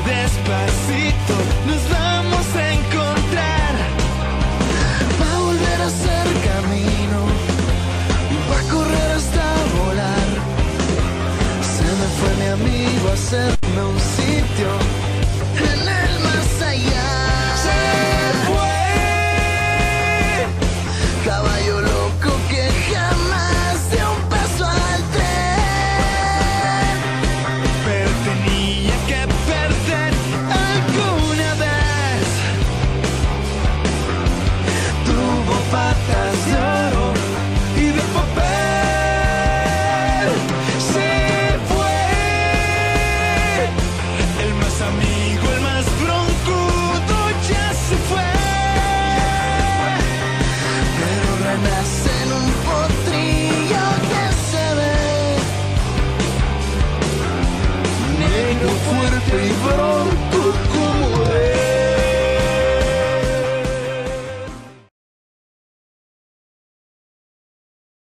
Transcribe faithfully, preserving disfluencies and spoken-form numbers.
despacito nos vamos a encontrar. Va a volver a hacer camino, va a correr hasta volar. Se me fue mi amigo a hacerme un sitio en el más allá. Se fue, caballo loco que jamás dio un paso al tren, pero tenía que perder alguna vez. Tuvo patas de oro y de papel. Se fue el más amigo, el más broncudo, ya se fue, pero renace en un potrillo que se ve negro, fuerte y bronco.